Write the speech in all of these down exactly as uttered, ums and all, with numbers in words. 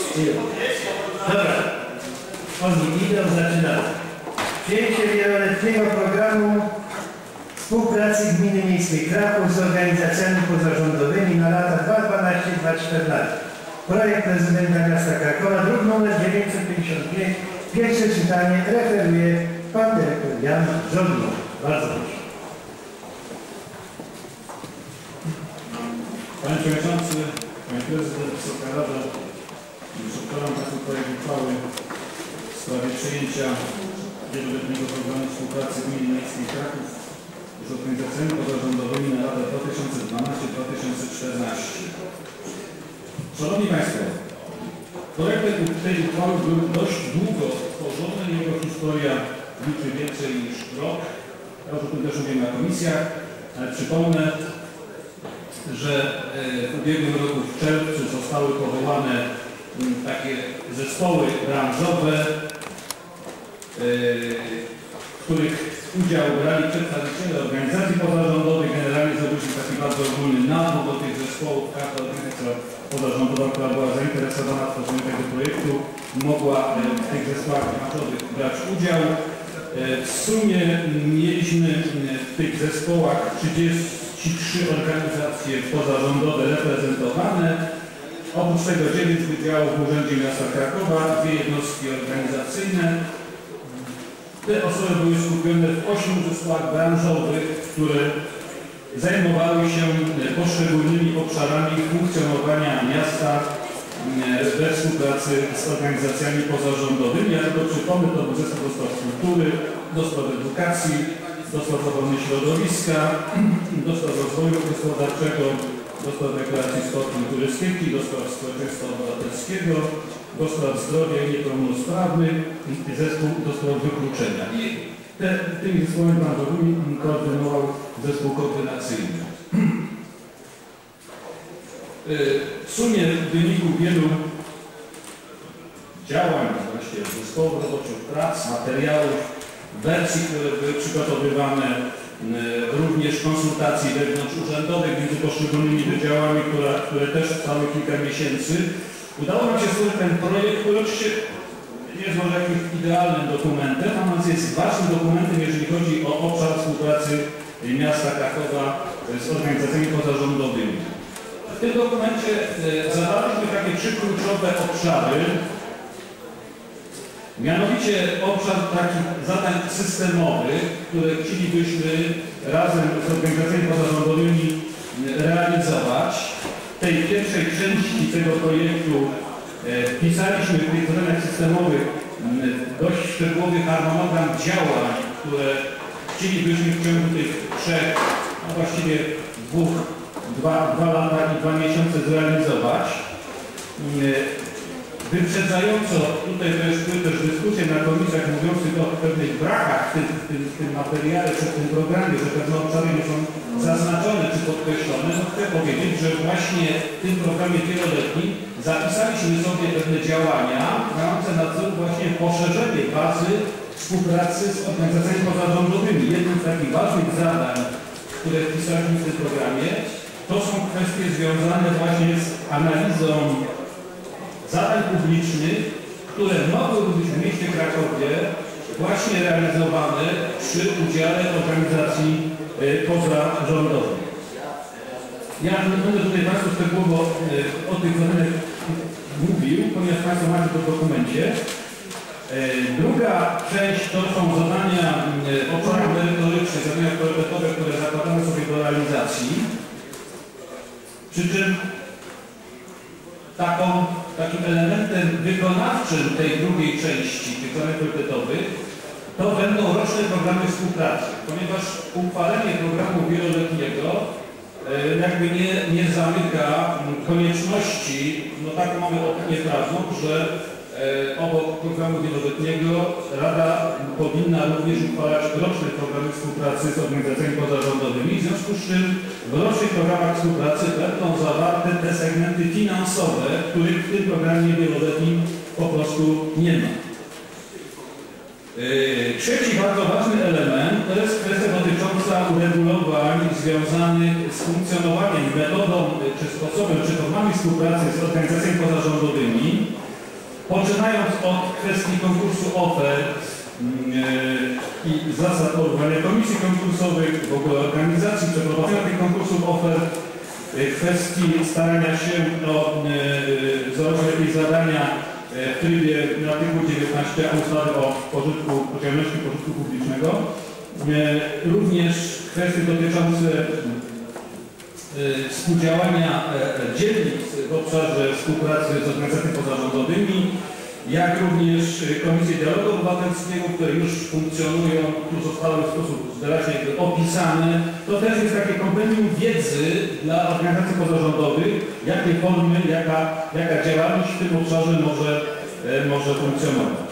Dobra. Oni idą, zaczynamy. Przyjęcie wieloletniego programu współpracy Gminy Miejskiej Kraków z organizacjami pozarządowymi na lata dwa tysiące dwanaście do dwa tysiące czternastego. Projekt prezydenta miasta Krakowa, druk nr dziewięćset pięćdziesiąt pięć. Pierwsze czytanie referuje pan dyrektor Jan Żołnierz. Bardzo proszę. Panie Przewodniczący, Panie Prezydent, Wysoka Rada, przedkładam Państwu projekt uchwały w sprawie przyjęcia wieloletniego programu współpracy Gminy Miejskiej Kraków z organizacjami pozarządowymi na lata dwa tysiące dwunasty do dwa tysiące czternastego. Szanowni Państwo, projekt tej uchwały był dość długo tworzony, jego historia liczy więcej niż rok. Ja już o tym też mówiłem na komisjach, ale przypomnę, że w ubiegłym roku w czerwcu zostały powołane takie zespoły branżowe, w których udział brali przedstawiciele organizacji pozarządowych. Generalnie zrobiliśmy taki bardzo ogólny nabór do tych zespołów. Każda organizacja pozarządowa, która była zainteresowana w tworzeniu tego projektu, mogła w tych zespołach branżowych brać udział. W sumie mieliśmy w tych zespołach trzydzieści trzy organizacje pozarządowe reprezentowane. Oprócz tego dziewięć wydziałów w Urzędzie Miasta Krakowa, dwie jednostki organizacyjne. Te osoby były skupione w ośmiu zespołach branżowych, które zajmowały się poszczególnymi obszarami funkcjonowania miasta we współpracy z organizacjami pozarządowymi. Ja tylko przypomnę, to był zespół do spraw kultury, do spraw edukacji, do spraw ochrony środowiska, do spraw rozwoju gospodarczego, do spraw rekreacji sportu i turystyki, do spraw społeczeństwa obywatelskiego, do spraw zdrowia i niepełnosprawnych i zespół do spraw wykluczenia. I te, tymi zespołami branżowymi koordynował zespół koordynacyjny. W sumie w wyniku wielu działań, właśnie zespołów roboczych, prac, materiałów, wersji, które były przygotowywane, również konsultacji wewnątrzurzędowych między poszczególnymi wydziałami, które, które też trwały kilka miesięcy, udało nam się stworzyć ten projekt, który oczywiście nie jest może jakimś idealnym dokumentem, natomiast jest ważnym dokumentem, jeżeli chodzi o obszar współpracy miasta Krakowa z organizacjami pozarządowymi. W tym dokumencie zawarliśmy takie trzy kluczowe obszary, mianowicie obszar takich zadań systemowych, które chcielibyśmy razem z organizacjami pozarządowymi realizować. W tej pierwszej części tego projektu wpisaliśmy w tych zadaniach systemowych dość szczegółowy harmonogram działań, które chcielibyśmy w ciągu tych trzech, no właściwie dwóch, dwa, dwa lata i dwa miesiące zrealizować. Wyprzedzająco, tutaj też były też dyskusje na komisjach mówiących o pewnych brakach w tym, w tym, w tym materiale czy w tym programie, że pewne obszary nie są zaznaczone czy podkreślone. No chcę powiedzieć, że właśnie w tym programie wieloletnim zapisaliśmy sobie pewne działania mające na celu właśnie poszerzenie bazy współpracy z organizacjami pozarządowymi. Jednym z takich ważnych zadań, które wpisaliśmy w tym programie, to są kwestie związane właśnie z analizą zadań publicznych, które mogły być w mieście Krakowie właśnie realizowane przy udziale organizacji y, pozarządowych. Ja nie będę tutaj Państwu szczegółowo y, o tych zadaniach mówił, ponieważ Państwo macie to w dokumencie. Y, druga część to są zadania y, obszarów merytorycznych, zadania priorytetowe, które zakładamy sobie do realizacji. Przy czym Taką, takim elementem wykonawczym tej drugiej części, tych zadań priorytetowych, to będą roczne programy współpracy, ponieważ uchwalenie programu wieloletniego e, jakby nie, nie zamyka konieczności, no taką mamy opinię prawną, że e, obok programu wieloletniego Rada powinna również uchwalać roczne programy współpracy z organizacjami pozarządowymi, w związku z czym w rocznych programach współpracy będą zawarte te segmenty finansowe, których w tym programie wieloletnim po prostu nie ma. Trzeci bardzo ważny element to jest kwestia dotycząca uregulowań związanych z funkcjonowaniem, metodą czy sposobem, czy formami współpracy z organizacjami pozarządowymi. Poczynając od kwestii konkursu ofert yy, i zasad powoływania komisji konkursowych, w ogóle organizacji, przeprowadzenia tych konkursów ofert, yy, kwestii starania się o yy, założenie jakieś zadania yy, w trybie artykułu dziewiętnaście ustawy o pożytku, o działalności pożytku publicznego, yy, również kwestie dotyczące yy, współdziałania yy, dzielnic w obszarze współpracy z organizacjami pozarządowymi, jak również Komisje Dialogu Obywatelskiego, które już funkcjonują, tu zostały w sposób wyraźnie opisane. To też jest takie kompendium wiedzy dla organizacji pozarządowych, jakie formy, jaka, jaka działalność w tym obszarze może, może funkcjonować.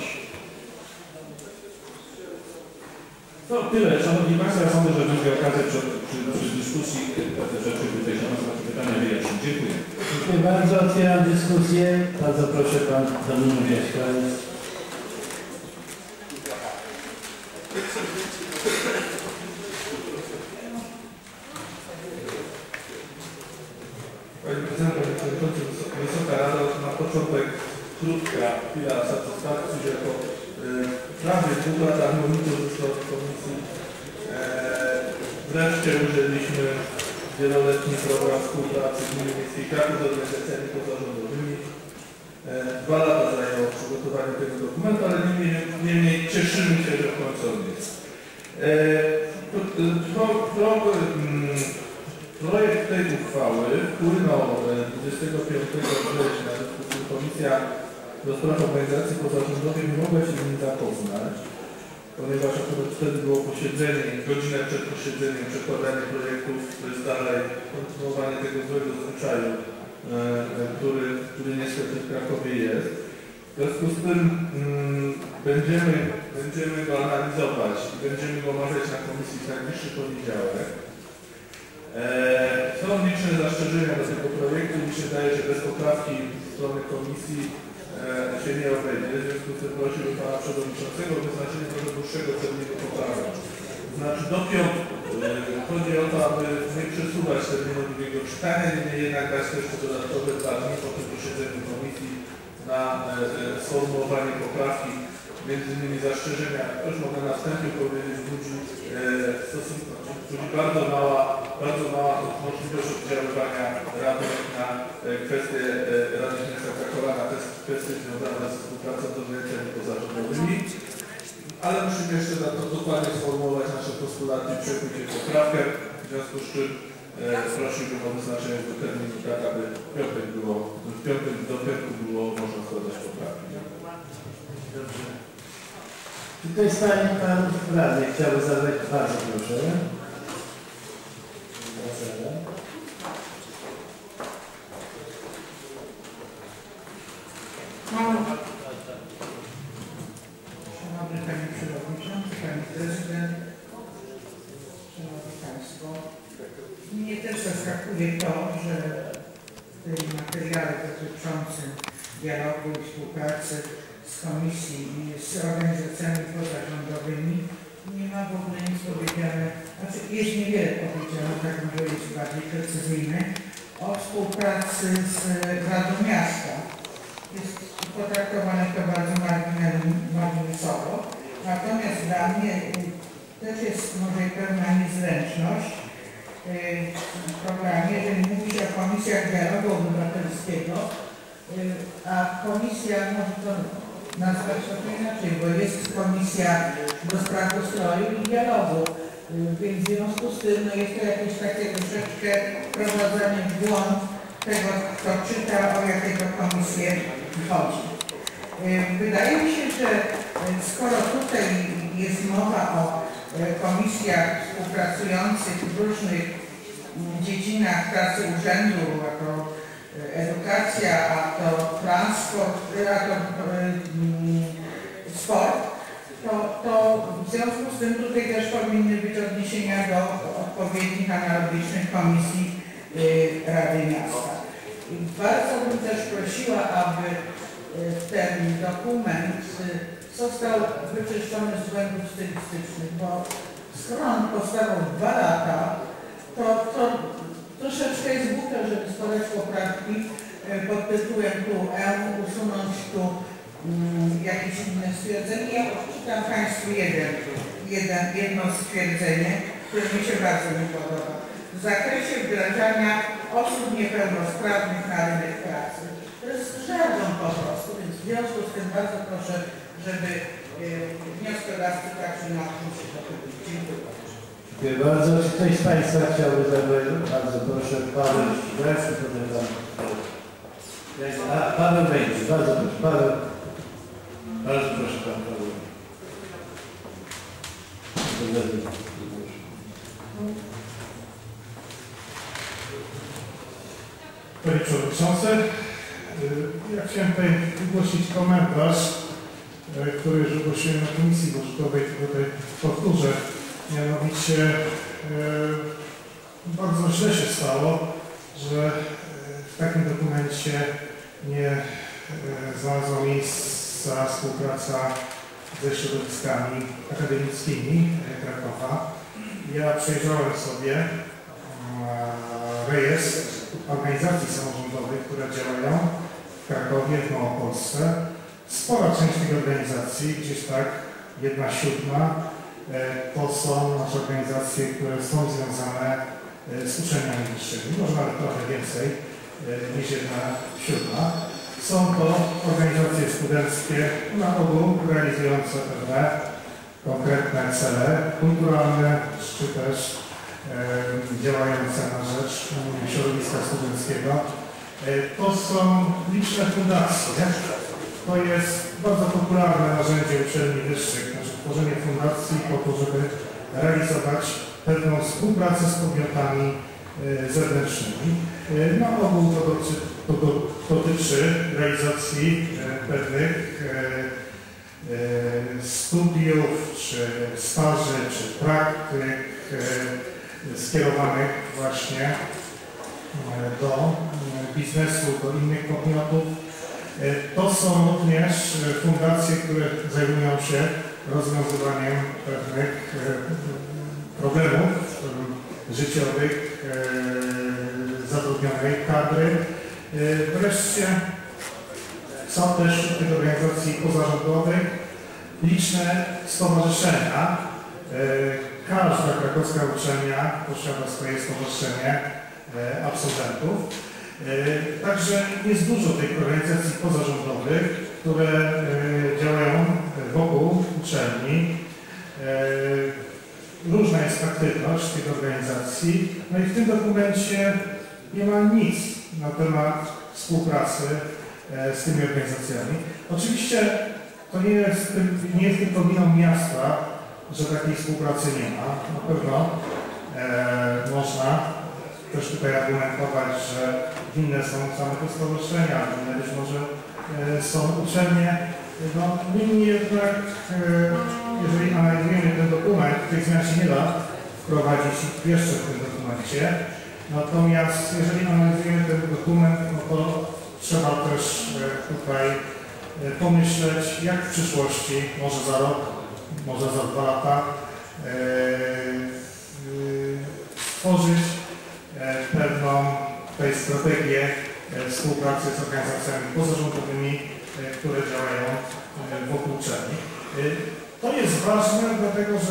To tyle. Szanowni Państwo, ja sądzę, że będzie okazja przy, przy, przy dyskusji te rzeczy tutaj się na pytania wyjaśnić. Dziękuję. Dziękuję bardzo. Otwieram dyskusję. Bardzo proszę Pan Dominik Jaśkowiec. Panie Prezydencie, Panie Przewodniczący, Wysoka Rada, na początek krótka chwila satysfakcji, że po e, prawie dwóch latach monitoru w Komisji e, wreszcie użyliśmy wieloletni program współpracy Gminy Miejskiej Kraków z organizacjami pozarządowymi. E, dwa lata zajęło przygotowanie tego dokumentu, ale niemniej, niemniej cieszymy się, że w końcu on jest. E, pro, pro, mm, Projekt tej uchwały wpłynął dwudziestego piątego września, w Komisja do Spraw Organizacji Pozarządowych nie mogła się z nim zapoznać, ponieważ akurat wtedy było posiedzenie, godzinę przed posiedzeniem, przekładanie projektów, to jest dalej kontynuowanie tego złego zwyczaju, który, który niestety w Krakowie jest. W związku z tym mm, będziemy, będziemy go analizować i będziemy go omawiać na komisji w najbliższy poniedziałek. Są liczne zastrzeżenia do tego projektu. Mi się wydaje, że bez poprawki strony komisji się nie obejdzie. W związku z tym prosiłbym Pana Przewodniczącego o wyznaczenie trochę dłuższego terminu poprawek. Znaczy do piątku. Chodzi o to, aby nie przesuwać terminu drugiego czytania, niemniej jednak dać jeszcze dodatkowe dwa dni po tym posiedzeniu komisji na sformułowanie poprawki. Między innymi zastrzeżenia, też mogę na wstępie powiedzieć, budzi w stosunku, budzi bardzo mała, bardzo mała możliwość oddziaływania Rady na kwestie Rady Miasta Krakowa, na te kwestie związane ze współpracą z organizacjami pozarządowymi. Ale musimy jeszcze na to dokładnie sformułować nasze postulaty i przekuć je w poprawkę, w związku z czym e, prosiłbym o wyznaczenie do terminu, tak aby w piątek było, w piątek do piątku było można składać poprawki. Dobrze. Czy ktoś z Pani Pan Radny chciałby zadać? Bardzo proszę. Szanowny Panie Przewodniczący, Pani Prezydent, Szanowni Państwo, mnie też zaskakuje to, że w tym materiale dotyczącym dialogu i współpracy z Komisji i z organizacjami pozarządowymi nie ma w ogóle nic powiedziane, znaczy jest niewiele powiedziane, tak może być bardziej precyzyjne, o współpracy z Radą Miasta. Jest potraktowane to bardzo marginesowo, natomiast dla mnie też jest może pewna niezręczność w programie, jeżeli mówi się o komisjach dialogu obywatelskiego, a komisja, może to nazwać trochę inaczej, bo jest komisja do spraw ustroju i dialogu, więc w związku z tym no jest to jakieś takie troszeczkę prowadzenie w błąd tego, kto czyta, o jakiego komisję chodzi. Wydaje mi się, że skoro tutaj jest mowa o komisjach współpracujących w różnych dziedzinach pracy urzędu, a to edukacja, a to transport, a to sport, to, to w związku z tym tutaj też powinny być odniesienia do odpowiednich analogicznych komisji Rady Miasta. Bardzo bym też prosiła, aby ten dokument został wyczyszczony z błędów stylistycznych, bo skoro on powstawał dwa lata, to, to troszeczkę jest głupio, żeby składać poprawki pod tytułem tu M, usunąć tu stwierdzenie. Ja odczytam Państwu jeden, jeden, jedno stwierdzenie, które mi się bardzo nie podoba. W zakresie wdrażania osób niepełnosprawnych na rynek pracy. To jest żargon po prostu, więc w związku z tym bardzo proszę, żeby y, wnioskodawcy także na tym się pochylić. Dziękuję bardzo. Dziękuję bardzo. Czy ktoś z Państwa chciałby zabrać? Bardzo proszę, Paweł Ścigacki, potem Pan. A, Paweł będzie, bardzo proszę. Paweł. Bardzo proszę Pan Paweł. Panie Przewodniczący, ja chciałem tutaj wygłosić komentarz, który już wygłosiłem na Komisji Budżetowej, tutaj powtórzę. Mianowicie bardzo źle się stało, że w takim dokumencie nie znalazła miejsca współpraca ze środowiskami akademickimi Krakowa. Ja przejrzałem sobie rejestr organizacji samorządowych, które działają w Krakowie, w Małopolsce. Spora część tych organizacji, gdzieś tak jedna siódma, to są nasze organizacje, które są związane z uczelniami wyższymi, może nawet trochę więcej niż jedna siódma. Są to organizacje studenckie, na ogół realizujące pewne konkretne cele kulturalne, czy też e, działające na rzecz środowiska studenckiego. E, to są liczne fundacje. To jest bardzo popularne narzędzie uczelni wyższych, znaczy tworzenie fundacji po to, żeby realizować pewną współpracę z podmiotami e, zewnętrznymi. E, na ogół to dotyczy, to dotyczy realizacji e, pewnych e, studiów, czy staży, czy praktyk skierowanych właśnie do biznesu, do innych podmiotów. To są również fundacje, które zajmują się rozwiązywaniem pewnych problemów życiowych zatrudnionej kadry. Wreszcie są też wśród tych organizacji pozarządowych liczne stowarzyszenia. Każda krakowska uczelnia posiada swoje stowarzyszenie absolwentów. Także jest dużo tych organizacji pozarządowych, które działają wokół uczelni. Różna jest aktywność tych organizacji. No i w tym dokumencie nie ma nic na temat współpracy z tymi organizacjami. Oczywiście to nie jest, nie jest tylko winą miasta, że takiej współpracy nie ma. Na pewno e, można też tutaj argumentować, że winne są same te stowarzyszenia, winne być może e, są uczelnie. No, niemniej jednak, e, jeżeli analizujemy ten dokument, tych zmian się nie da wprowadzić jeszcze w tym dokumencie. Natomiast jeżeli analizujemy ten dokument, no to trzeba też tutaj pomyśleć, jak w przyszłości, może za rok, może za dwa lata, stworzyć pewną tutaj strategię współpracy z organizacjami pozarządowymi, które działają wokół uczelni. To jest ważne, dlatego że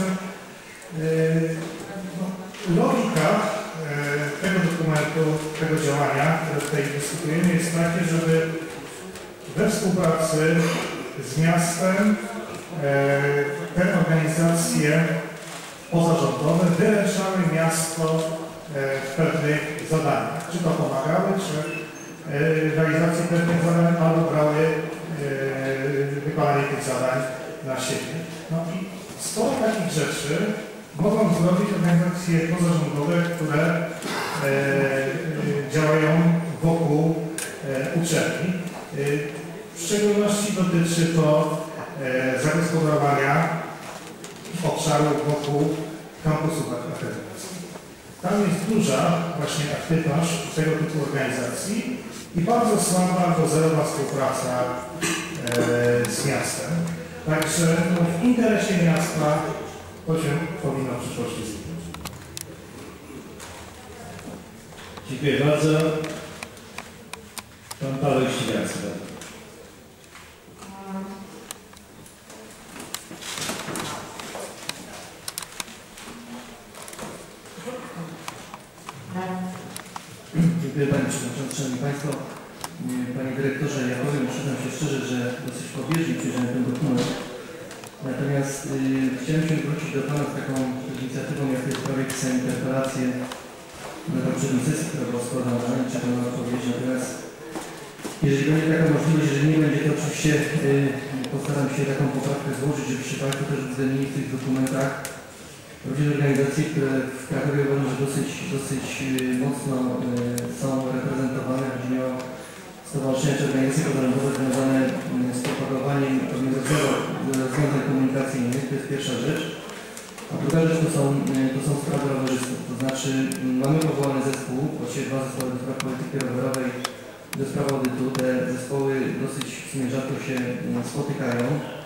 logika tego dokumentu, tego działania, które tutaj dyskutujemy, jest takie, żeby we współpracy z miastem te organizacje pozarządowe wyręczały miasto w pewnych zadaniach. Czy to pomagały, czy realizacji pewnych zadań, albo brały wykonanie tych zadań na siebie. No i sporo takich rzeczy mogą zrobić organizacje pozarządowe, które e, e, działają wokół e, uczelni. E, w szczególności dotyczy to e, zagospodarowania obszarów wokół kampusów akademickich. Tam jest duża właśnie aktywność tego typu organizacji i bardzo słaba albo zerowa współpraca e, z miastem. Także no, w interesie miasta to się powinno w przyszłości zmienić. Dziękuję bardzo. Pan Paweł Ścigacki. Panie Przewodniczący, Szanowni Państwo, Panie Dyrektorze, ja powiem, przyznam się szczerze, że dosyć pobieżnie przyjrzałem ten dokument. Natomiast y, chciałem się wrócić do Pana z taką inicjatywą, jak jest projekt pisania interpelację na poprzedniej sesji, która była składana i czekam na odpowiedź. Natomiast jeżeli będzie taka możliwość, jeżeli nie będzie, to oczywiście y, postaram się taką poprawkę złożyć, żebyście Państwo też uwzględnili w tych dokumentach również organizacje, które w Krakowie uważam, że dosyć, dosyć y, mocno y, są reprezentowane. Chodzi mi o stowarzyszenia czy organizacje pozarządowe związane z propagowaniem rozwiązań komunikacyjnych. To jest pierwsza rzecz. A druga rzecz to są, to są sprawy rowerzystów. To znaczy mamy powołany zespół, właściwie dwa zespoły do spraw polityki rowerowej, do spraw audytu. Te zespoły dosyć w sumie rzadko się spotykają.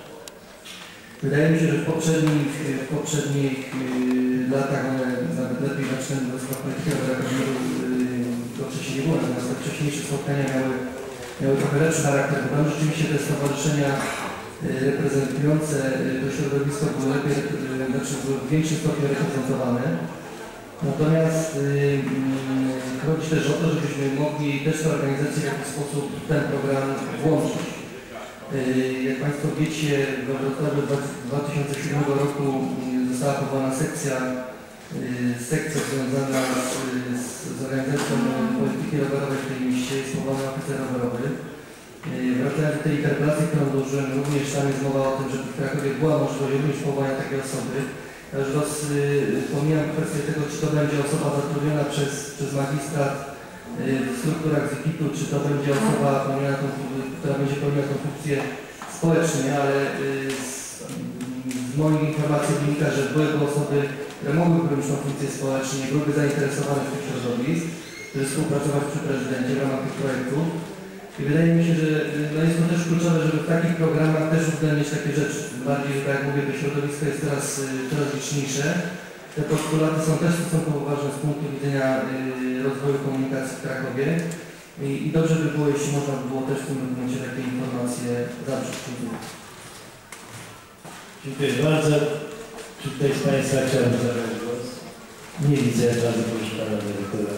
Wydaje mi się, że w poprzednich, w poprzednich yy, latach one nawet lepiej zaczęły do spraw polityki rowerowej, to wcześniej nie było, natomiast te wcześniejsze spotkania miały, miały trochę lepszy charakter, bo tam rzeczywiście te stowarzyszenia reprezentujące to środowisko były lepiej, znaczy były w większym stopniu reprezentowane. Natomiast yy, chodzi też o to, żebyśmy mogli też te organizacje w jakiś sposób ten program włączyć. Yy, jak Państwo wiecie, we Wrocławiu dwa tysiące siódmego roku została powołana sekcja, yy, sekcja związana z, z, z organizacją polityki rowerowej w tym mieście, jest powołany oficer rowerowy. Wracając do tej interpelacji, którą dołożyłem, również tam jest mowa o tym, że w Krakowie była możliwość również powołania takiej osoby. Roz, pomijam kwestię tego, czy to będzie osoba zatrudniona przez, przez magistrat w strukturach Z I P I T-u, czy to będzie osoba, tą, która będzie pełniła tę funkcję społecznie, ale z, z moich informacji wynika, że były to osoby, które mogły pełnić tą funkcję społecznie, byłyby zainteresowane w tych środowisk, żeby współpracować przy prezydencie w ramach tych projektów. I wydaje mi się, że no jest to też kluczowe, żeby w takich programach też uwzględnić takie rzeczy. Tym bardziej, że tak jak mówię, to środowisko jest teraz coraz liczniejsze. Te postulaty są też stosunkowo ważne z punktu widzenia y, rozwoju komunikacji w Krakowie. I, I dobrze by było, jeśli można by było też w tym momencie takie informacje zawrzeć. Dziękuję bardzo. Czy ktoś z Państwa chciałby zabrać głos? Nie widzę, bardzo proszę Pana Dyrektora.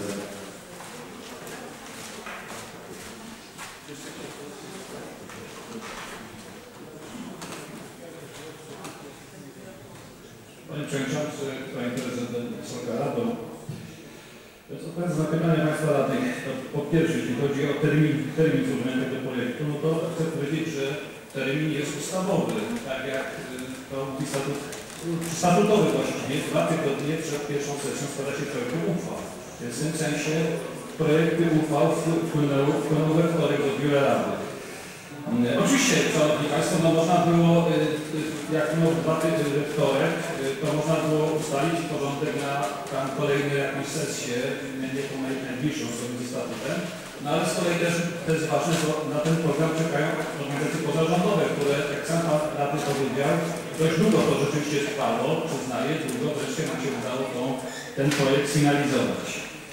Panie Przewodniczący, Panie Prezydent, Wysoka Rado. Odpowiadając na pytania Państwa radnych, po pierwsze, jeśli chodzi o termin, termin złożenia tego projektu, no to chcę powiedzieć, że termin jest ustawowy, tak jak to mówi statut, statutowy właściwie, dwa tygodnie przed pierwszą sesją składa się projektu uchwał. Więc w tym sensie projekty uchwał wpłynęły, wpłynęły we wtorek do biura Rady. Oczywiście, Szanowni Państwo, no można było, jak miał dwa tygodnie wtorek, to można było ustalić porządek na tam kolejne jakąś sesję, nie tą najbliższą sobie ze statutem. No ale z kolei też to jest ważne, bo na ten program czekają organizacje pozarządowe, które, jak sam Pan Rady powiedział, dość długo to rzeczywiście trwało, przyznaję, długo wreszcie nam się udało tą, ten projekt finalizować.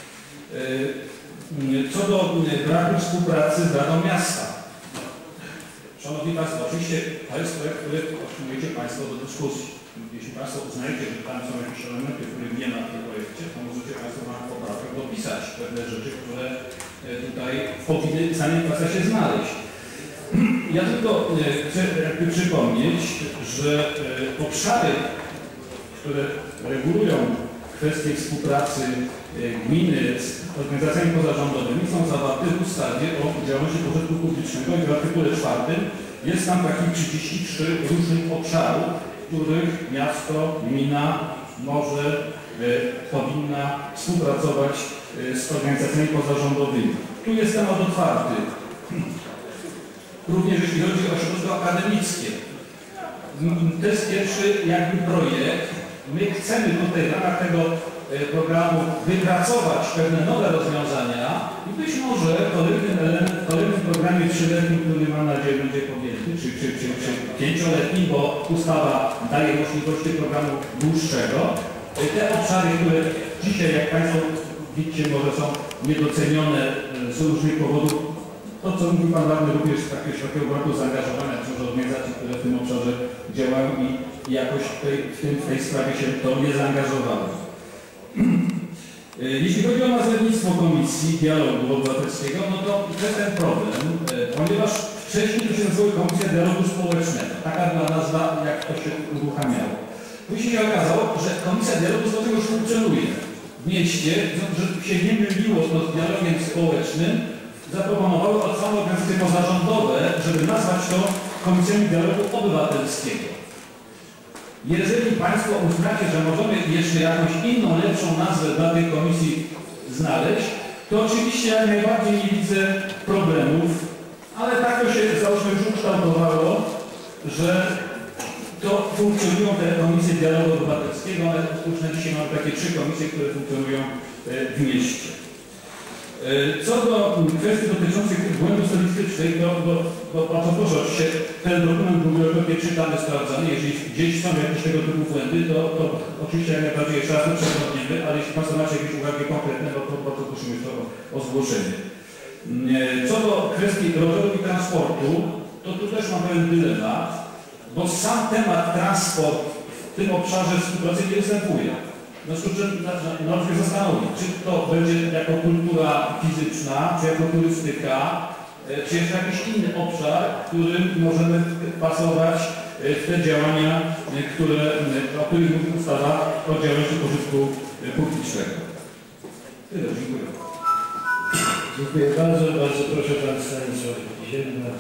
Co do braku współpracy z Radą Miasta. Szanowni Państwo, oczywiście to jest projekt, który otrzymujecie Państwo do dyskusji. Jeśli Państwo uznajecie, że tam są jakieś elementy, których nie ma w tym projekcie, to możecie Państwo na poprawkę dopisać pewne rzeczy, które tutaj powinny w samym procesie znaleźć. Ja tylko chcę jakby przypomnieć, że obszary, które regulują kwestie współpracy gminy z organizacjami pozarządowymi są zawarte w ustawie o działalności pożytku publicznego i w artykule czwartym jest tam takich trzydzieści trzy różnych obszarów, w których miasto, gmina może, e, powinna współpracować e, z organizacjami pozarządowymi. Tu jest temat otwarty. Również jeśli chodzi o środowisko akademickie. To jest pierwszy jakby projekt. My chcemy tutaj w ramach tego programu wypracować pewne nowe rozwiązania i być może kolejny element, w kolejnym programie trzyletnim, który mam nadzieję będzie podjęty, czy, czy, czy, czy pięcioletnim, bo ustawa daje możliwości programu dłuższego. Te obszary, które dzisiaj, jak Państwo widzicie, może są niedocenione z różnych powodów, to co mówi Pan Radny, również takie takiego braku zaangażowania wśród organizacji, które w tym obszarze działają i jakoś w tej, w tym, w tej sprawie się to nie zaangażowały. Jeśli chodzi o nazewnictwo Komisji Dialogu Obywatelskiego, no to jest ten problem, ponieważ wcześniej to się nazywało Komisja Dialogu Społecznego. Taka była nazwa, jak to się uruchamiało. Później się okazało, że Komisja Dialogu Społecznego już funkcjonuje w mieście, żeby się nie myliło to z dialogiem społecznym, zaproponowały od same organizacje pozarządowe, żeby nazwać to Komisjami Dialogu Obywatelskiego. Jeżeli Państwo uznacie, że możemy jeszcze jakąś inną, lepszą nazwę dla tej komisji znaleźć, to oczywiście jak najbardziej nie widzę problemów, ale tak to się załóżmy już ukształtowało, że to funkcjonują te komisje dialogu obywatelskiego, ale już na dzisiaj mamy takie trzy komisje, które funkcjonują w mieście. Co do kwestii dotyczących błędów statystycznych, to, to, to bardzo proszę, oczywiście ten dokument był wielokrotnie czytany, sprawdzany. Jeżeli gdzieś są jakieś tego typu błędy, to, to oczywiście jak najbardziej jeszcze raz to przeglądniemy, ale jeśli Państwo macie jakieś uwagi konkretne, no to bardzo prosimy to o, o zgłoszenie. Co do kwestii roweru i transportu, to tu też mam pewien dylemat, bo sam temat transport w tym obszarze współpracy nie występuje. W związku z czym należy się zastanowić, czy to będzie jako kultura fizyczna, czy jako turystyka, czy jeszcze jakiś inny obszar, w którym możemy pasować w te działania, które, o których mówi ustawa o działalności pożytku publicznego. Tyle, dziękuję. Dziękuję bardzo. Bardzo proszę Pan Stanisław Zielna.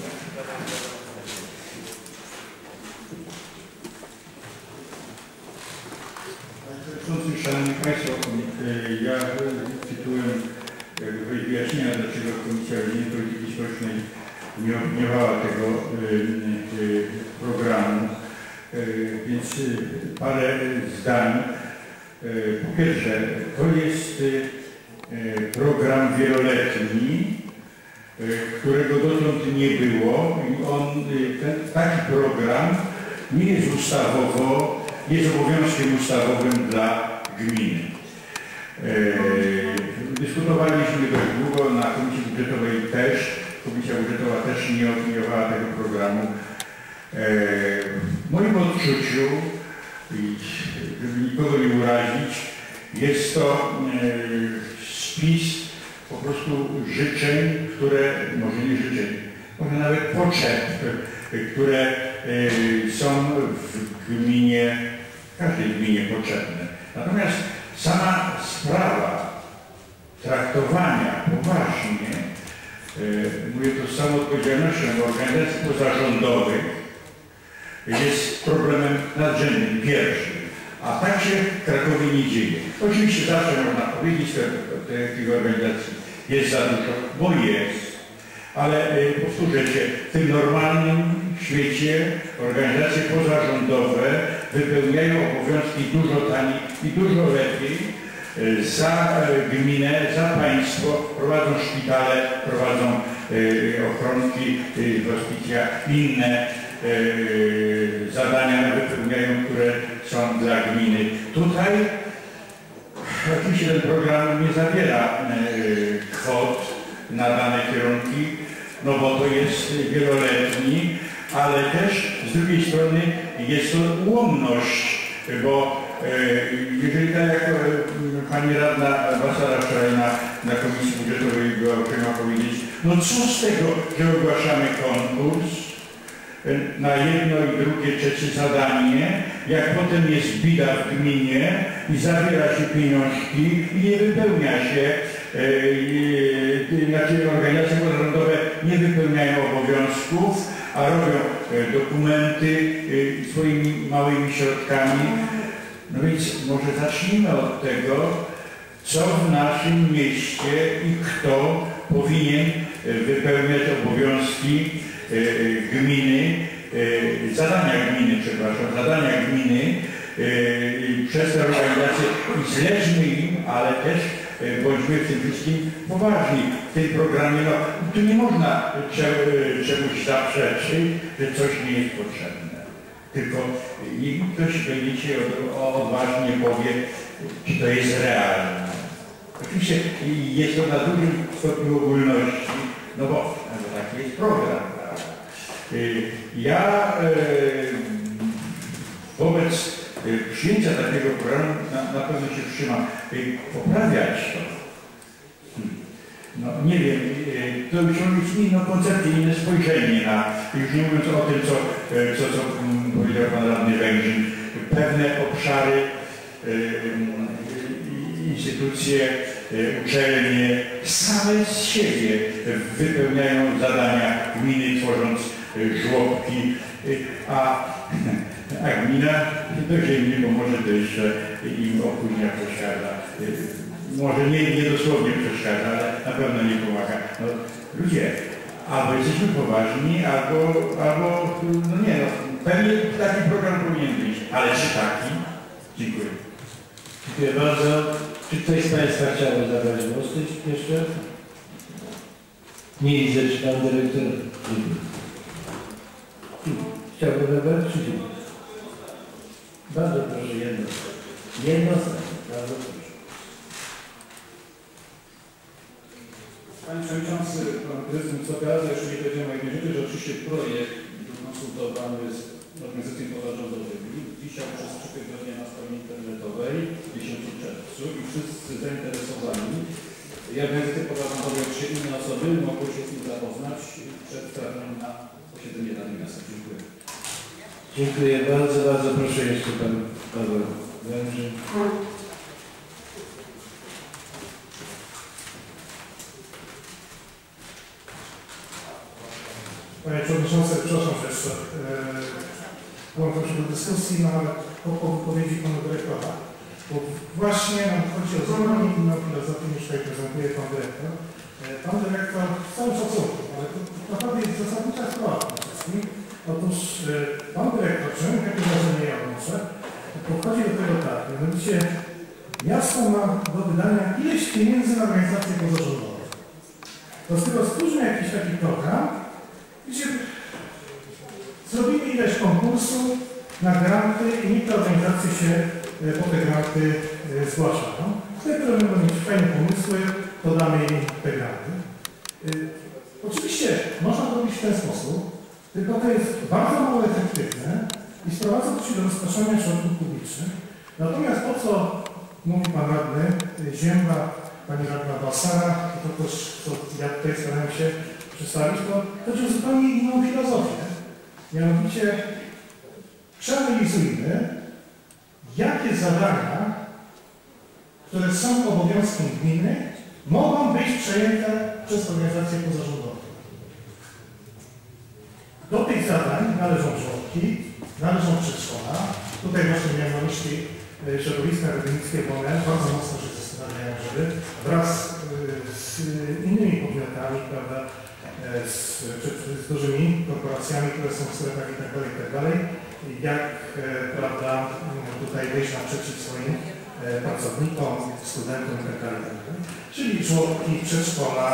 Szanowni Państwo, ja tytułem wyjaśnienia, dlaczego Komisja Rodzinnej Polityki Społecznej nie opiniowała tego programu, więc parę zdań. Po pierwsze, to jest program wieloletni, którego dotąd nie było i on, ten, taki program nie jest ustawowo, jest obowiązkiem ustawowym dla gminy. E, dyskutowaliśmy dość długo, na Komisji Budżetowej też, Komisja Budżetowa też nie opiniowała tego programu. E, w moim odczuciu, i żeby nikogo nie urazić, jest to e, spis po prostu życzeń, które, może nie życzeń, może nawet potrzeb, które e, są w gminie, w każdej gminie potrzebne. Natomiast sama sprawa traktowania poważnie, e, mówię to z całą odpowiedzialnością organizacji pozarządowych, jest problemem nadrzędnym, pierwszym. A tak się w Krakowie nie dzieje. Oczywiście zawsze można powiedzieć, że takich organizacji jest za dużo, bo jest. Ale e, powtórzę się, w tym normalnym świecie organizacje pozarządowe wypełniają obowiązki dużo taniej i dużo lepiej e, za e, gminę, za państwo, prowadzą szpitale, prowadzą e, ochronki, e, hospicja, inne e, zadania wypełniają, które są dla gminy. Tutaj oczywiście ten program nie zawiera e, kwot na dane kierunki, no bo to jest wieloletni, ale też z drugiej strony jest to ułomność, bo e, jeżeli tak jak e, pani radna Wasala wczoraj na, na Komisji Budżetowej była uprzejma powiedzieć, no co z tego, że ogłaszamy konkurs e, na jedno i drugie, trzecie zadanie, jak potem jest bida w gminie i zabiera się pieniążki i nie wypełnia się, znaczy organizacje pozarządowe nie wypełniają obowiązków, a robią dokumenty swoimi małymi środkami. No więc może zacznijmy od tego, co w naszym mieście i kto powinien wypełniać obowiązki gminy, zadania gminy, przepraszam, zadania gminy przez te organizacje i zleżmy im, ale też bądźmy w tym wszystkim poważni. W tym programie, no, tu nie można czemuś zaprzeczyć, że coś nie jest potrzebne. Tylko niech ktoś będzie się odważnie powie, czy to jest realne. Oczywiście jest to na dużym stopniu ogólności, no bo, no bo taki jest program. Ja wobec przyjęcia takiego programu na, na pewno się wstrzymam. Poprawiać to. No nie wiem, to już może być inną koncepcję, inne spojrzenie na, już nie mówiąc o tym, co, co, co powiedział pan radny Węgrzyn, pewne obszary, instytucje, uczelnie same z siebie wypełniają zadania gminy, tworząc żłobki, a, a gmina do ziemi, bo może to jeszcze im opóźnia, przeszkadza. Może nie, nie dosłownie przeszkadza, ale na pewno nie pomaga. No, ludzie, albo jesteśmy poważni, albo, albo no nie no, pewnie taki program powinien być, ale czy taki? Dziękuję. Dziękuję bardzo. Czy ktoś z Państwa chciałby zabrać głos jeszcze? Nie widzę, czy Pan Dyrektor... Chciałby zabrać, czy nie? Bardzo proszę, jedno. Jedno zdanie, bardzo proszę. Panie Przewodniczący, Pan Prezydent Sokaza, jeszcze nie powiedziałem jak będziecie, że oczywiście projekt był konsultowany z organizacjami pozarządowymi. Dzisiaj przez trzy tygodnie na stronie internetowej w dziesiątym czerwcu i wszyscy zainteresowani i organizacje pozarządowe, jak się inne osoby mogły się z tym zapoznać przed trafionym na posiedzenie Rady Miasta. Dziękuję. Dziękuję bardzo, bardzo proszę jeszcze Pan Paweł Węgrzyn. Panie Przewodniczący, przepraszam, że jeszcze włączam się do dyskusji, no ale po, po wypowiedzi Pana Dyrektora, bo właśnie nam chodzi o zupełnie inną filozofię niż tutaj prezentuje Pan Dyrektor. Pan Dyrektor, z całym szacunkiem, ale to naprawdę jest zasadnicza sprawa przede wszystkim. Otóż Pan Dyrektor, przynajmniej takie wrażenie ja odnoszę, podchodzi do tego tak, mianowicie miasto ma do wydania ileś pieniędzy na organizacje pozarządowe. To z tego stwórzmy jakiś taki program, gdzie zrobimy ileś konkursów na granty i nikt te organizacje się po te granty zgłaszają. Te, które będą mieć fajne pomysły, to damy im te granty. Oczywiście można to robić w ten sposób, tylko to jest bardzo mało efektywne i sprowadza to się do rozpraszania środków publicznych. Natomiast to, co mówi Pan Radny Zięba, Pani Radna Balsara, to też, co ja tutaj starałem się przedstawić, to chodzi o zupełnie inną filozofię. Mianowicie przeanalizujmy, jakie zadania, które są obowiązkiem gminy, mogą być przejęte przez organizacje pozarządowe. Do tych zadań należą żłobki, należą przedszkola. Tutaj właśnie miałem na myśli środowiska akademickie, bo one bardzo mocno się zastanawiają, żeby wraz z innymi podmiotami, prawda, z, z dużymi korporacjami, które są w strefach itd., itd., jak prawda, tutaj wyjść naprzeciw swoim pracownikom, studentom itd. Czyli żłobki, przedszkola,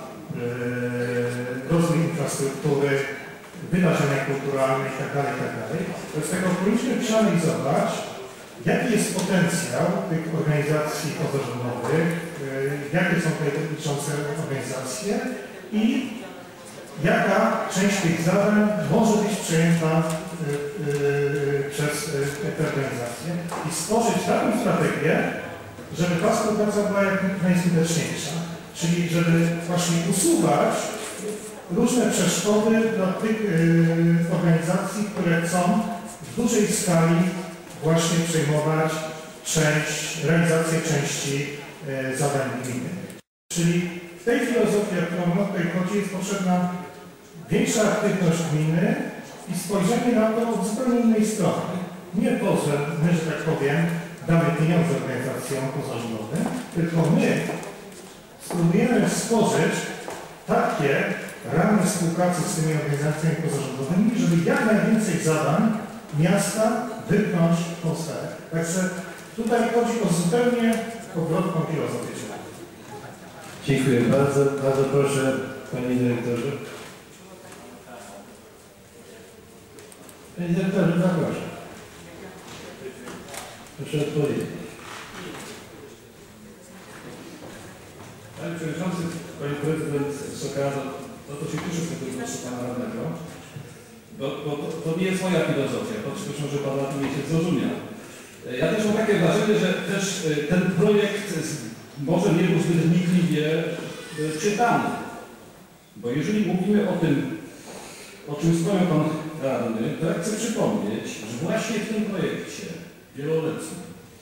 rozwój infrastruktury, wydarzenia kulturalne itd., itd. Wobec tego powinniśmy przeanalizować, jaki jest potencjał tych organizacji pozarządowych, jakie są te liczące organizacje i jaka część tych zadań może być przejęta y, y, przez y, te organizacje i stworzyć taką strategię, żeby ta współpraca była jak najskuteczniejsza. Czyli żeby właśnie usuwać różne przeszkody dla tych y, organizacji, które chcą w dużej skali właśnie przejmować część, realizację części y, zadań gminy. Czyli w tej filozofii, o którą nam tutaj chodzi, jest potrzebna większa aktywność gminy i spojrzenie na to od zupełnie innej strony. Nie to, że my, że tak powiem, damy pieniądze organizacjom pozarządowym, tylko my spróbujemy stworzyć takie ramy współpracy z tymi organizacjami pozarządowymi, żeby jak najwięcej zadań miasta wypchnąć w tą sferę. Także tutaj chodzi o zupełnie odwrotną filozofię. Dziękuję bardzo. Bardzo proszę, Panie Dyrektorze. Panie Dyrektorze, zapraszam. Proszę odpowiedzieć. Panie Przewodniczący, Panie Prezydent Sokaza, to, to się cieszę z tego głosu Pana Radnego, bo, bo to, to nie jest moja filozofia, to zresztą, że Pan na tym miesiąc zrozumiał. Ja też mam takie wrażenie, że też ten projekt może nie był zbyt wnikliwie czytany. Bo jeżeli mówimy o tym, o czym wspomniał Pan Radny, to ja chcę przypomnieć, że właśnie w tym projekcie wieloletnim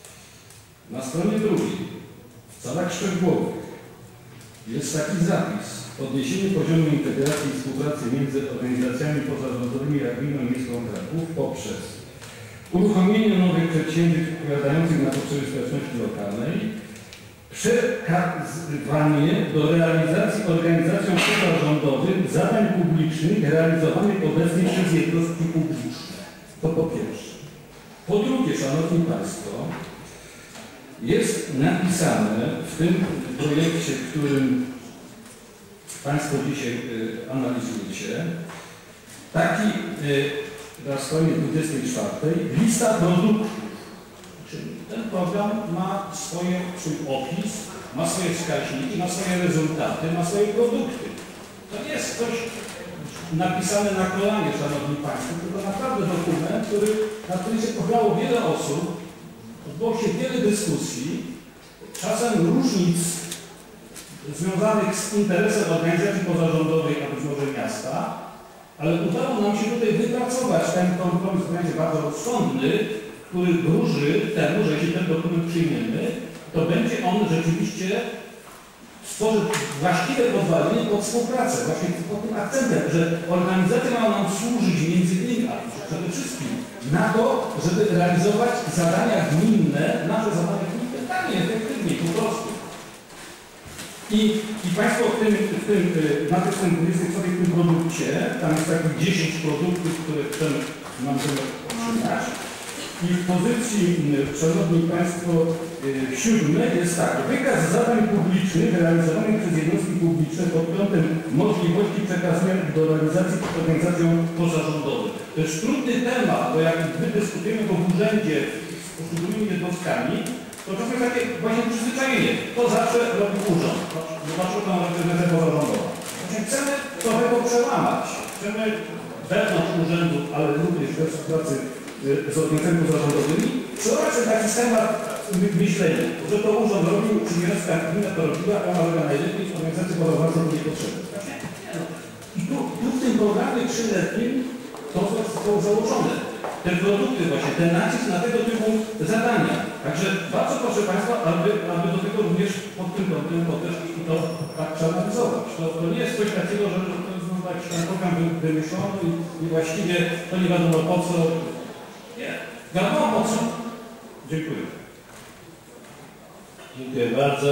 na stronie drugiej, w celach szczegółowych, jest taki zapis: podniesienie poziomu integracji i współpracy między organizacjami pozarządowymi a gminą miejską Kraków poprzez uruchomienie nowych przedsięwzięć odpowiadających na potrzeby społeczności lokalnej, przekazywanie do realizacji organizacjom pozarządowym zadań publicznych realizowanych obecnie przez jednostki publiczne. To po pierwsze. Po drugie, Szanowni Państwo, jest napisane w tym projekcie, którym Państwo dzisiaj y, analizujecie, taki y, na stronie dwudziestej czwartej lista produktów. Czyli ten program ma swoje, swój opis, ma swoje wskaźniki, ma swoje rezultaty, ma swoje produkty. To nie jest coś napisane na kolanie, Szanowni Państwo, tylko naprawdę dokument, który, na który się pochylało wiele osób, odbyło się wiele dyskusji, czasem różnic związanych z interesem organizacji pozarządowej, a być może miasta, ale udało nam się tutaj wypracować ten kompromis, który będzie bardzo rozsądny, który wróży temu, że jeśli ten dokument przyjmiemy, to będzie on rzeczywiście stworzyć właściwe pozwolenie pod współpracę, właśnie pod tym akcentem, że organizacje mają nam służyć między innymi, a przede wszystkim na to, żeby realizować zadania gminne, nasze zadania gminne, taniej, efektywniej, po prostu. I, i Państwo w tym, w tym, na tym dwudziestej czwartej w tym produkcie, tam jest takich dziesięć produktów, które chcemy nam otrzymać. I w pozycji, Szanowni Państwo, siódmej jest tak: wykaz zadań publicznych realizowanych przez jednostki publiczne pod kątem możliwości przekazania do realizacji organizacjom pozarządowym. To jest trudny temat, bo jak my dyskutujemy go w urzędzie z poszczególnymi jednostkami, to czasem jest takie właśnie przyzwyczajenie. To zawsze robi urząd. Zobaczmy tam organizację pozarządową. Właśnie chcemy trochę go przełamać. Chcemy wewnątrz urzędu, ale również we współpracy z organizacjami pozarządowymi, przełamać taki schemat myślenia, że to urząd robił, czy nieraz gmina to robiła, a ona robiła najlepiej, w organizacji pozarządowej nie potrzebne. I tu, tu w tym programie trzyletnim to zostało założone. Te produkty właśnie, ten nacisk na tego typu zadania. Także bardzo proszę Państwa, aby, aby do tego również pod tym kątem podeszli i to tak przeanalizować. To, to nie jest coś takiego, że to jest jakiś ten program wymyślony i, i właściwie to nie wiadomo po co. Nie, wiadomo po co. Dziękuję. Dziękuję bardzo.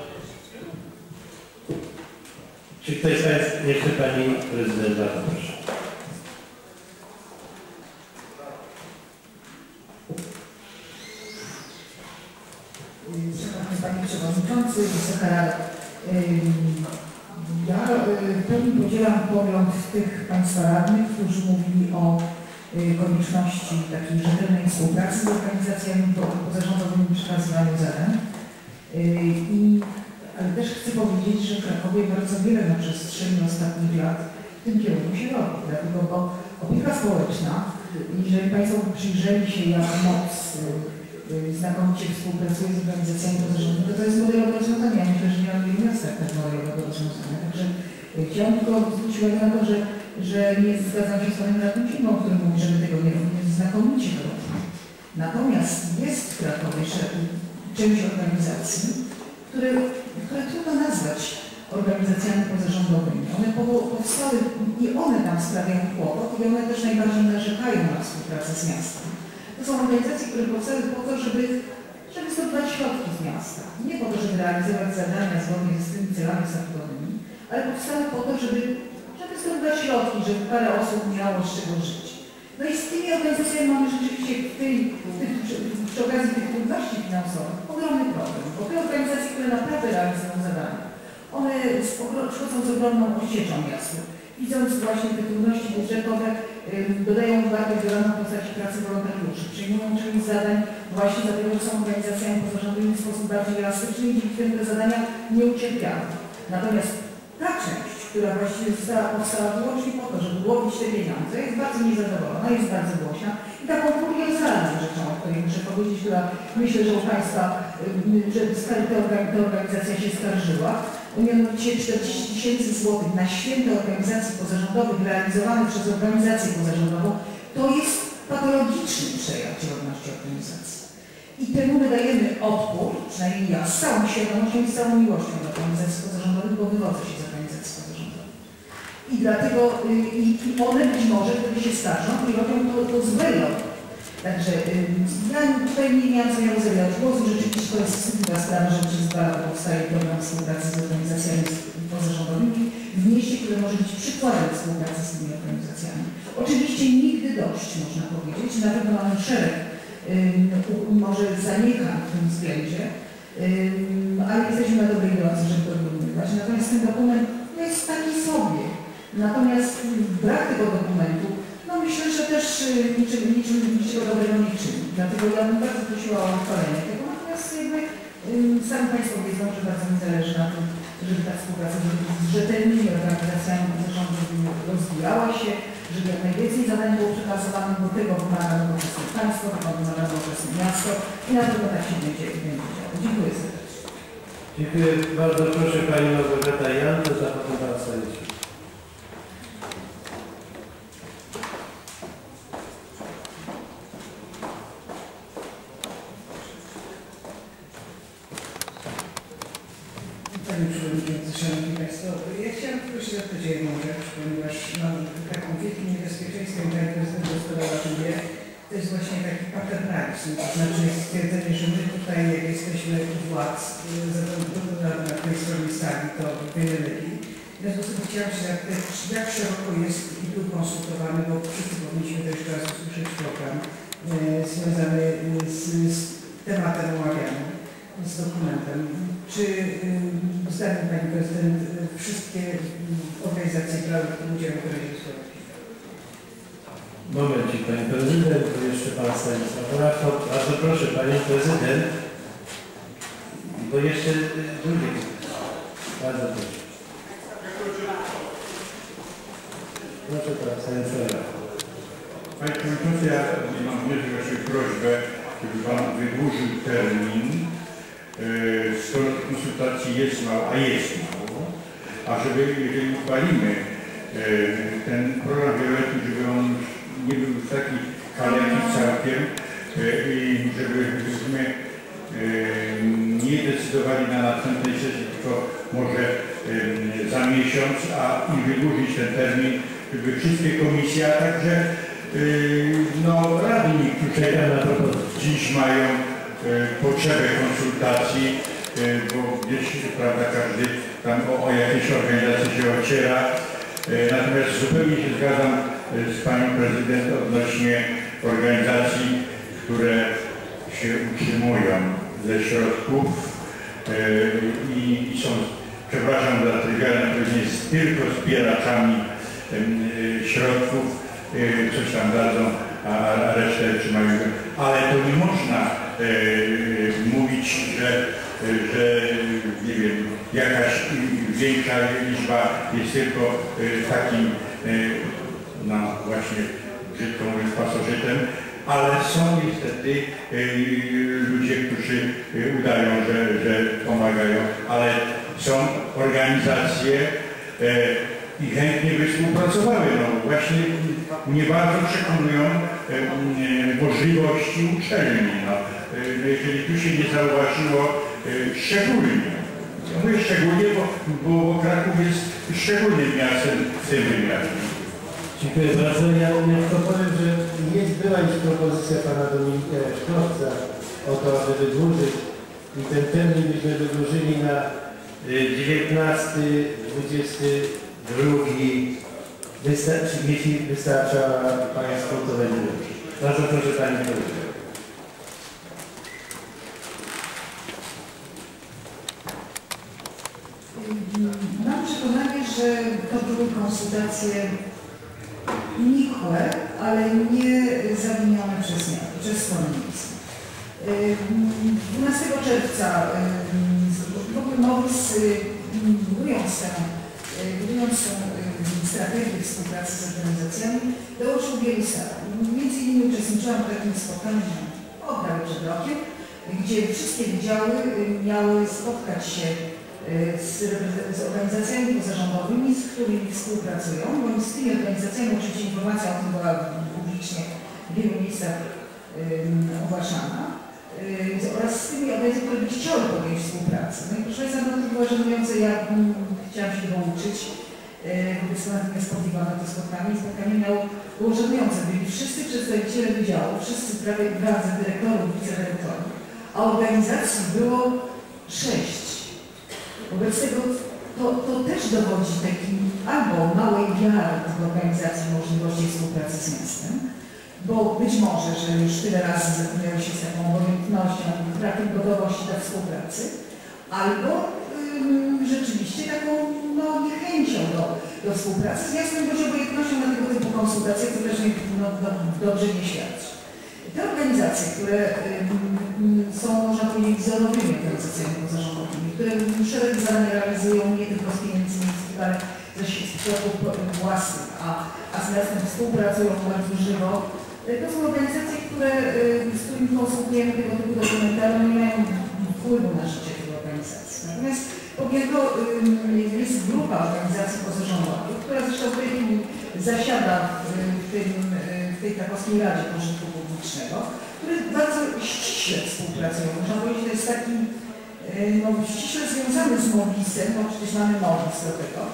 Czy ktoś z Państwa, jeszcze Pani Prezydent, bardzo proszę. Szanowny Panie Przewodniczący, Wysoka Rado. Ja w pełni podzielam pogląd tych Państwa radnych, którzy mówili o konieczności takiej rzetelnej współpracy z organizacjami pozarządowymi w przekazywaniu zadań. I, ale też chcę powiedzieć, że w Krakowie bardzo wiele na przestrzeni ostatnich lat w tym kierunku się robi. Dlatego, bo opieka społeczna, jeżeli Państwo przyjrzeli się, jak moc znakomicie współpracuje z organizacjami pozarządowymi, to to jest modelowe rozwiązanie. Ja myślę, że nie ma wielu miastach tak modelowego rozwiązania. Także chciałam tylko zwrócić uwagę na to, że, że nie zgadzam się z Panem Radnym Filmą, który mówi, że my tego nie robimy, znakomicie to robimy. Natomiast jest w Krakowie część organizacji, które, które trudno nazwać organizacjami pozarządowymi. One powstały i one tam sprawiają kłopot i one też najbardziej narzekają na współpracę z miastem. To są organizacje, które powstały po to, żeby, żeby zdobywać środki z miasta. Nie po to, żeby realizować zadania zgodnie z tymi celami statutowymi, ale powstały po to, żeby, żeby zdobywać środki, żeby parę osób miało z czego żyć. No i z tymi organizacjami mamy rzeczywiście w tej, w tej, przy, przy okazji tych trudności finansowych ogromny problem, bo te organizacje, które naprawdę realizują zadania, one przychodzą z ogromną odsieczą miastu. Widząc właśnie te trudności budżetowe, yy, dodają wartość dodaną w postaci pracy wolontariuszy, przyjmują część zadań właśnie dlatego, że są organizacjami pozarządowymi w sposób bardziej elastyczny i dzięki temu te zadania nie ucierpiały. Natomiast ta część, która właściwie została powstała wyłącznie po to, żeby łowić te pieniądze, jest bardzo niezadowolona, jest bardzo głośna I taką kuriozalną rzeczą, o której muszę powiedzieć, która myślę, że u Państwa, że ta organizacja się skarżyła, mianowicie czterdzieści tysięcy złotych na święto organizacji pozarządowych realizowanych przez organizację pozarządową, to jest patologiczny przejaw działalności organizacji. I temu wydajemy odpór, przynajmniej ja, z całą świadomością i z całą miłością do organizacji pozarządowych, bo wywodzę się z organizacji pozarządowych. I dlatego i, i one być może, gdyby się skarżą, i robią to, to złe robią. Także ja tutaj nie miałam zamiaru zabierać głosu, rzeczywiście to jest wstydliwa sprawa, że przez dwa lata powstaje program współpracy z organizacjami pozarządowymi w mieście, które może być przykładem współpracy z tymi organizacjami. Oczywiście nigdy dość, można powiedzieć, na pewno mamy szereg może zaniechań w tym względzie, ale jesteśmy na dobrej drodze, żeby to wyrównywać. Natomiast ten dokument jest taki sobie. Natomiast brak tego dokumentu, no myślę, że też niczym, niczym, niczego dobrego nie czyni. Dlatego ja bym bardzo prosiła o uchwalenie tego. Natomiast jakby sami Państwo wiedzą, że bardzo mi zależy na tym, żeby ta współpraca z rzetelnymi organizacjami pozarządowymi rozwijała się, żeby jak najwięcej zadań było przekazywanych, bo tego wymaga nowoczesne państwo, tego wymaga nowoczesne miasto i na pewno tak się będzie, będzie działo. Dziękuję serdecznie. Dziękuję bardzo. Proszę Pani Małgorzata Jan, to zapraszam Pana serdecznie. Panie Przewodniczący, Szanowni Państwo, ja chciałam tylko się zapytać o jedną rzecz, ponieważ mam taką wielkim niebezpieczeństwem, jak prezydent doskonale wie, to jest właśnie taki paternalizm, to znaczy stwierdzenie, że my tutaj, jak jesteśmy władz, na tej stronie sali, to wiele lepiej. W związku z tym chciałam się zapytać, jak szeroko jest i tu konsultowany, bo wszyscy powinniśmy też teraz usłyszeć program e, związany z, z tematem omawianym, z dokumentem. Czy y, zdaniem Pani Prezydent wszystkie organizacje brały w tym udział w wyrazie zgody? Momencik, Pani Prezydent, to jeszcze Pan Stanisław Rachot. Bardzo proszę, Pani Prezydent, bo jeszcze drugie. Bardzo proszę. Proszę Pana Stanisław Rachot. Panie Przewodniczący, ja mam wniosek, prośbę, żeby Pan wydłużył termin. Skoro konsultacji jest mało, a jest mało, a żeby, jeżeli uchwalimy ten program wieloletni, żeby on nie był w takiej kaleki całkiem i żebyśmy nie decydowali na następnej sesji, tylko może za miesiąc, a i wydłużyć ten termin, żeby wszystkie komisje, a także no, radni, którzy dziś mają potrzebę konsultacji, bo gdzieś, prawda, każdy tam o, o jakieś organizacje się ociera. Natomiast zupełnie się zgadzam z Panią Prezydent odnośnie organizacji, które się utrzymują ze środków i, i są, przepraszam za trywialne, jest tylko zbieraczami środków, coś tam dadzą, a, a resztę trzymają. Ale to nie można e, mówić, że, że nie wiem, jakaś większa liczba jest tylko e, takim, e, no właśnie, brzydko mówiąc, pasożytem, ale są niestety e, ludzie, którzy udają, że, że pomagają, ale są organizacje e, i chętnie by współpracowały. No właśnie mnie bardzo przekonują e, e, możliwości uczelni. No. E, jeżeli tu się nie zauważyło e, szczególnie, ja mówię szczególnie, bo, bo Kraków jest szczególnym miastem w tym wymiarze. Dziękuję bardzo. Ja tylko powiem, że jest, była już propozycja Pana Dominika Szkowca o to, aby wydłużyć i ten termin byśmy wydłużyli na dziewiętnasty, dwudziesty drugi. Wystarczy, jeśli wystarcza Państwu, to będzie dobrze. Bardzo proszę Pani Prezydent. Mam przekonanie, że to były konsultacje nikłe, ale nie zawinione przez, przez stronę miejską. dwunastego czerwca w ogóle mowy z budując tę budując strategię współpracy z organizacjami, dołożył wielu starań. Między innymi uczestniczył uczestniczyłam w takim spotkaniu o prawie przed rokiem, gdzie wszystkie wydziały miały spotkać się z, z organizacjami pozarządowymi, z którymi współpracują, bądź z tymi organizacjami, oczywiście informacja o tym była publicznie w wielu miejscach ogłaszana, oraz z tymi organizacjami, które by chciały podjąć współpracę. No i proszę Państwa, no to było żenujące, ja mm, chciałam się douczyć, wobec tego natomiast podjęłam na to spotkanie. Spotkanie miało, było żenujące, byli wszyscy przedstawiciele wydziałów, wszyscy prawie radzy dyrektorów, wicedyrektorów, a organizacji było sześć. Wobec tego to, to też dowodzi takiej albo małej wiary tych organizacji możliwości współpracy z miastem, bo być może, że już tyle razy zetknęły się z taką obojętnością, brakiem gotowości do współpracy, albo ym, rzeczywiście taką no, niechęcią do, do współpracy z miastem, bądź obojętnością na tego typu konsultacje, to też nie, no, no, dobrze nie świadczy. Te organizacje, które ym, są, można powiedzieć, wzorowymi organizacjami pozarządowymi, które szereg zadań realizują nie tylko z pieniędzy miejskich, ale ze środków własnych, a, a z miastem współpracują bardzo żywo. To są organizacje, które, z którymi konsultujemy tego typu dokumenty, nie mają wpływu na życie tych organizacji. Natomiast Pobiego jest grupa organizacji pozarządowych, która zresztą w tej chwili zasiada w, tym, w tej Krakowskiej Radzie Pożytku Publicznego, które bardzo ściśle współpracują. Można powiedzieć, że to jest taki no, ściśle związany z MOWIS-em, bo przecież mamy MOWIS do tego.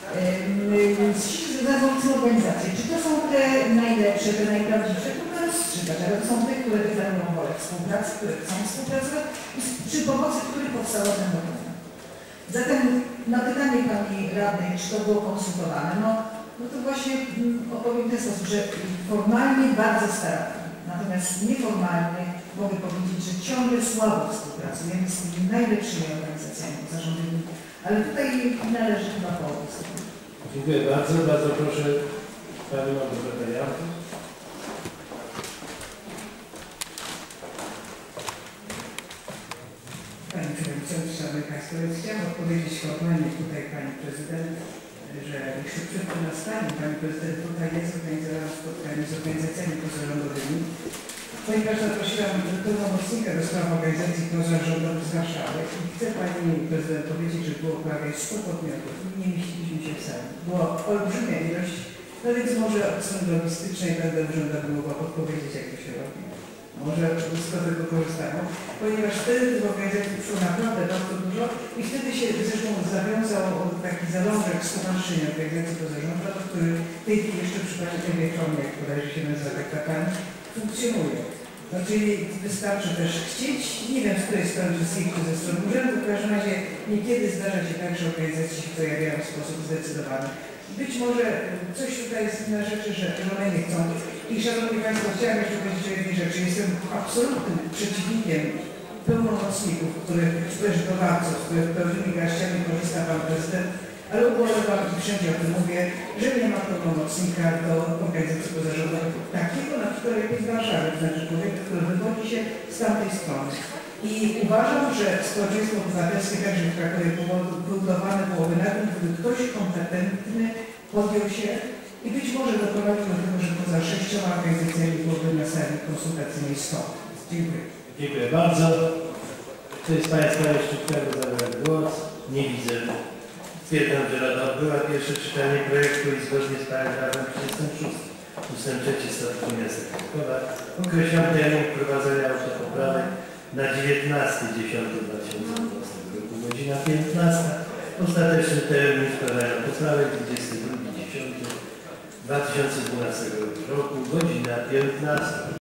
Ściśle związane z organizacją. Czy to są te najlepsze, te najprawdziwsze? Trudno rozstrzygać, ale to są te, które deklarują wolę współpracy, które chcą współpracować i przy pomocy których powstał ten dokument. Zatem na pytanie Pani Radnej, czy to było konsultowane, no, no to właśnie odpowiem w ten sposób, że formalnie bardzo starannie, natomiast nieformalnie mogę powiedzieć, że ciągle słabo współpracujemy z tymi najlepszymi organizacjami pozarządowymi, ale tutaj należy chyba pomóc. Dziękuję bardzo. Bardzo proszę Panią Małgorzatę Jachę. Panie Przewodniczący, Szanowni Państwo, więc chciałam odpowiedzieć formalnie tutaj Pani Prezydent, że jeszcze przed nastaniem Pani Prezydent tutaj jest zorganizowana spotkanie z organizacjami pozarządowymi, ponieważ zaprosiłam pełnomocnika do spraw organizacji pozarządowych z Warszawy i chcę Pani Prezydent powiedzieć, że było prawie sto podmiotów i nie mieściliśmy się w sali. Była olbrzymia ilość, no więc może od strony logistycznej będę urzędowy mogła podpowiedzieć, jak to się robi. Może z tego korzystają, ponieważ wtedy tych organizacji przyszło naprawdę bardzo dużo i wtedy się zresztą zawiązał taki zalążek stowarzyszenia organizacji pozarządowych, który w tej chwili jeszcze przy tej wieczornej, która się nazywa tak tak funkcjonuje. No, czyli wystarczy też chcieć, nie wiem z której strony wszystkich, czy ze strony urzędu, w każdym razie niekiedy zdarza się tak, że organizacje się pojawiają w sposób zdecydowany. Być może coś tutaj jest na rzeczy, że one nie chcą. I Szanowni Państwo, chciałam jeszcze powiedzieć o jednej rzeczy. Jestem absolutnym przeciwnikiem pełnomocników, których też doradców, z których pełnymi garściami korzysta Pan Prezydent, ale ubolewam i wszędzie o tym mówię, że nie ma pełnomocnika do organizacji pozarządowych takiego, na przykład jak jest w Warszawie, to znaczy człowieka, który wywodzi się z tamtej strony. I uważam, że społeczeństwo obywatelskie także w Krakowie budowane byłoby na tym, gdyby ktoś kompetentny podjął się i być może doprowadził do tego, że poza sześcioma organizacjami byłoby na sali konsultacyjnej sto. Dziękuję. Dziękuję bardzo. Ktoś z Państwa jeszcze chciałby zabrać głos? Nie widzę. Stwierdzam, że Rada odbyła pierwsze czytanie projektu i zgodnie z paragrafem trzydziestym szóstym ustęp trzeci Statutu Miasta Krakowa określam termin wprowadzenia autopoprawek na dziewiętnasty dziesiąty dwa tysiące dwunastego roku, godzina piętnasta. Ostateczny termin wprowadzenia poprawek dwudziesty drugi dziesiąty dwa tysiące dwunastego roku, godzina piętnasta.